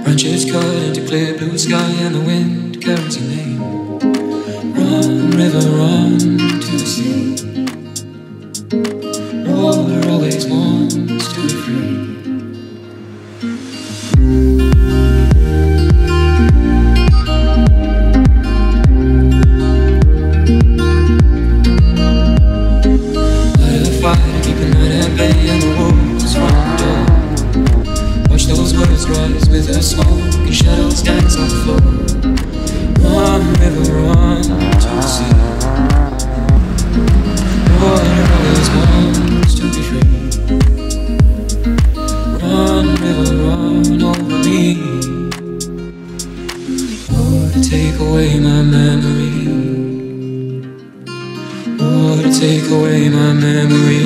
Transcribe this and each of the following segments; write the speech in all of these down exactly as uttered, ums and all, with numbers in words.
Branches cut into clear blue sky, and the wind carries your name. Run, river, run to the sea. Water always wants to be free. Light a fire, keep the night at bay, and the wolves run down. Watch those birds rise with the smoke, and shadows dance on the floor. Run, river, run to the sea. Water always wants to be free. Run, river, run over me. Lord, take away my memory. Lord, take away my memory.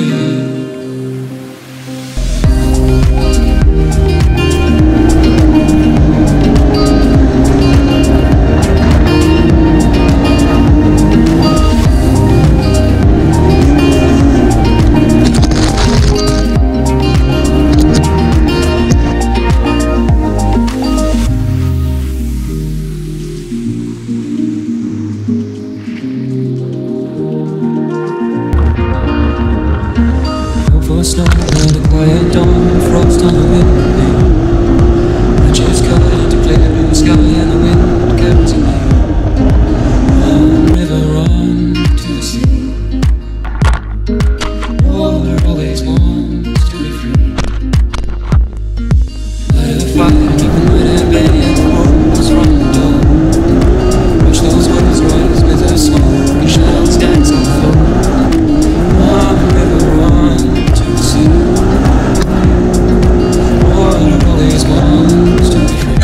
Snow and a quiet dawn, frost on the window. Branches cut into clear blue sky, and the wind carries your name. Run, river, run to the sea. Water always wants to be free. Light a fire, keep the night at bay, and the wolves run down. Watch those waters rise with the smoke, and shadows dance on the floor. Run, river, run. Water always wants to be free.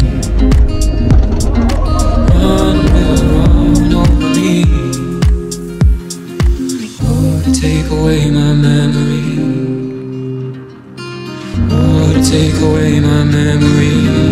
Run, river, run over me. Lord, take away my memory. Lord, take away my memory.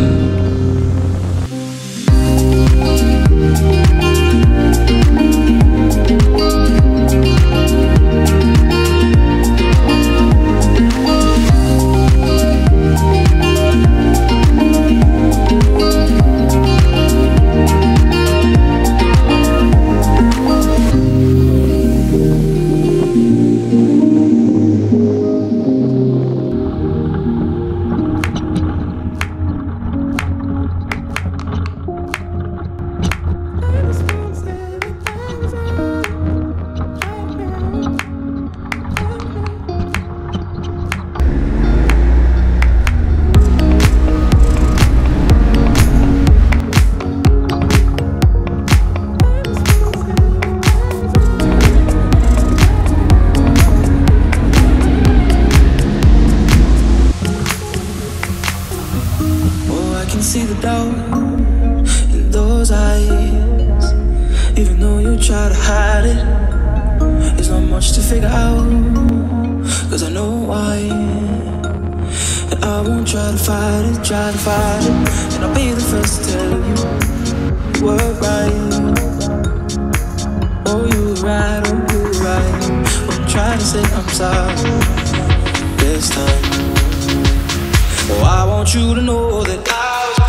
See the doubt in those eyes. Even though you try to hide it, there's not much to figure out. Cause I know why. And I won't try to fight it, try to fight it. And I'll be the first to tell you you were right. Oh, you were right, oh, you were right. Won't try to say I'm sorry this time. Oh, I want you to know that I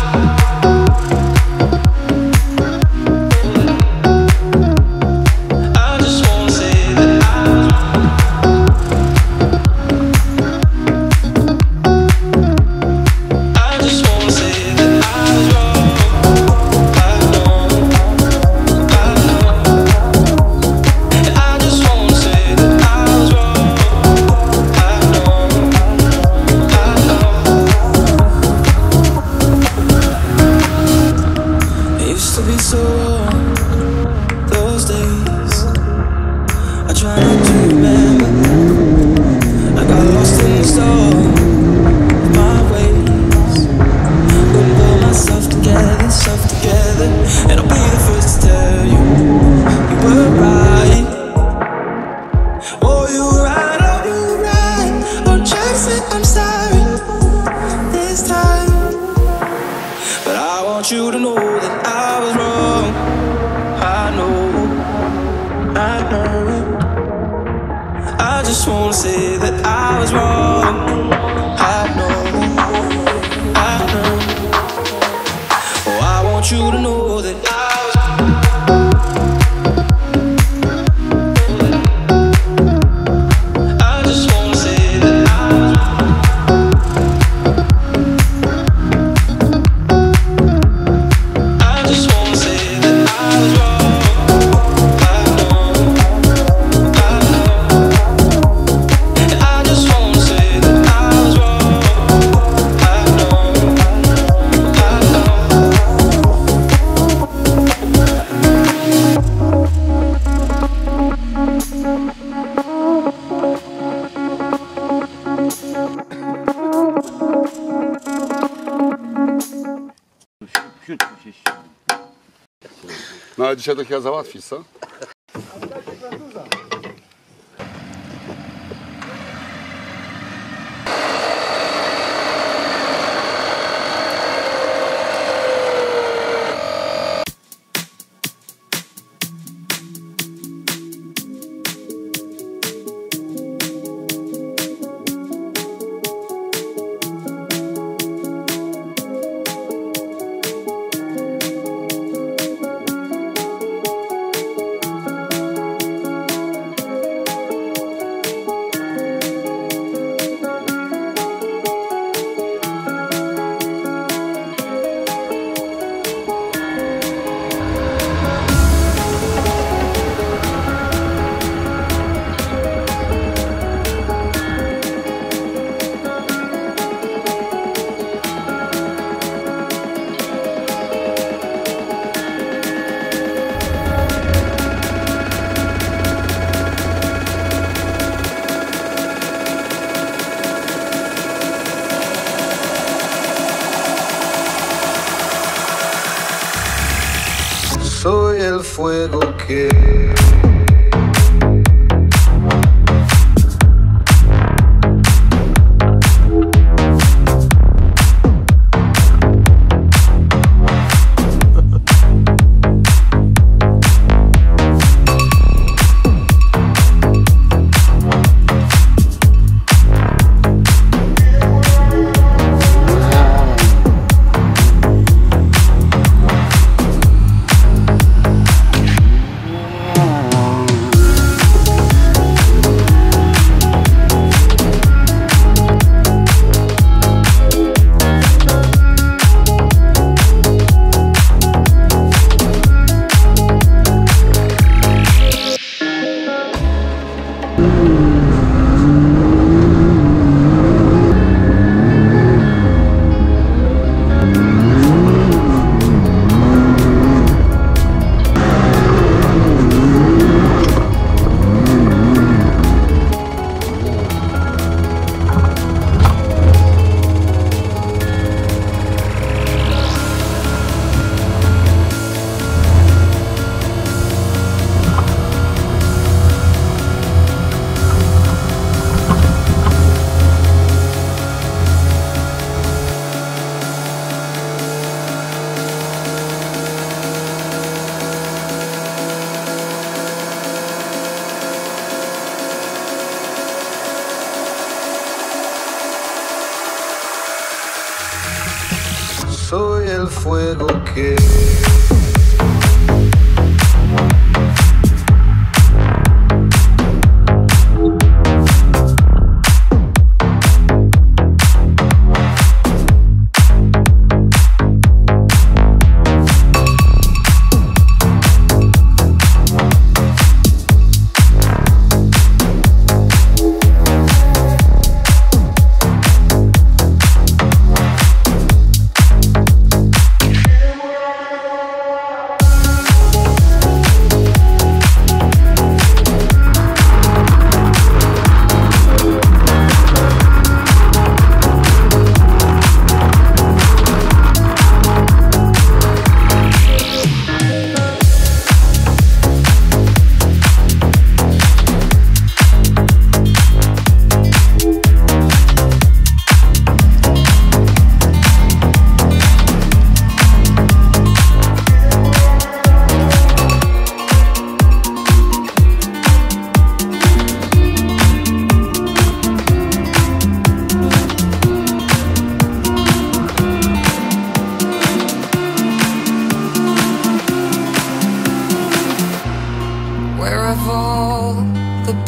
you to know that I was wrong. I know, I know. I just wanna say that I was wrong. I know, I know. want you to know that I No ale dzisiaj to chyba załatwisz, co? Soy el fuego que soy el fuego que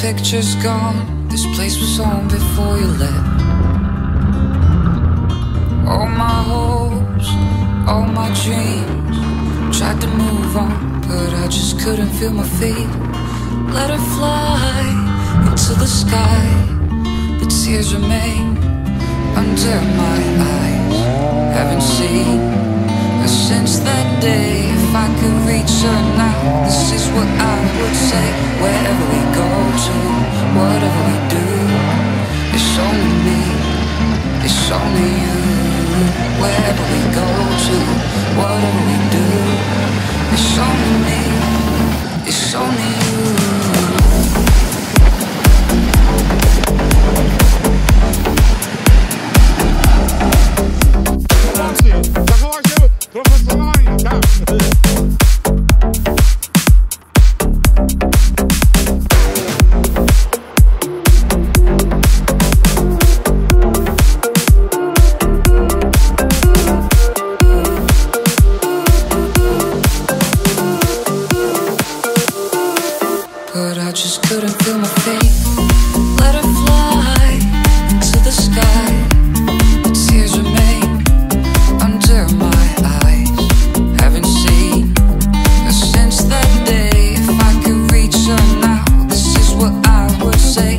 picture's gone. This place was home before you left. All my hopes, all my dreams, tried to move on, but I just couldn't feel my feet. Let her fly into the sky, but tears remain under my eyes. Haven't seen her since that day. If I could reach her now, this is what I would say. Wherever we go to, whatever we do, it's only me, it's only you. Wherever we go to, whatever we do, it's only me, it's only you. But I just couldn't feel my feet. Let her fly into the sky, the tears remain under my eyes. Haven't seen her since that day. If I could reach her now, this is what I would say.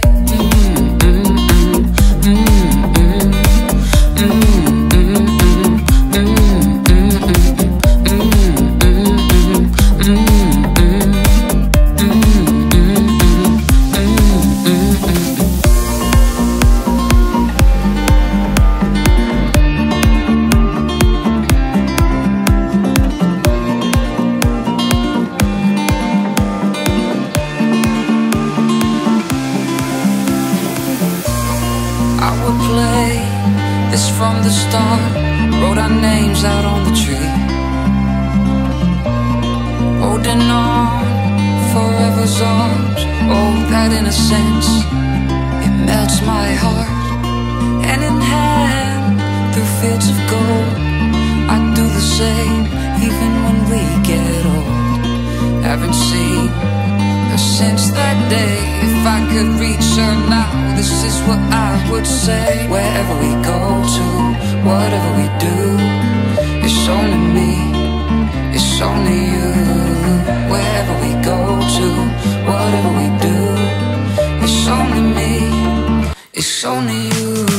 I would play this from the start, wrote our names out on the tree, holding on forever's arms. Oh, that innocence, it melts my heart. Hand in hand through fields of gold, I'd do the same even when we get old. Haven't seen her since that day. If I could reach her now, this is what I would say. Wherever we go to, whatever we do, it's only me, it's only you. Wherever we go to, whatever we do, it's only me, it's only you.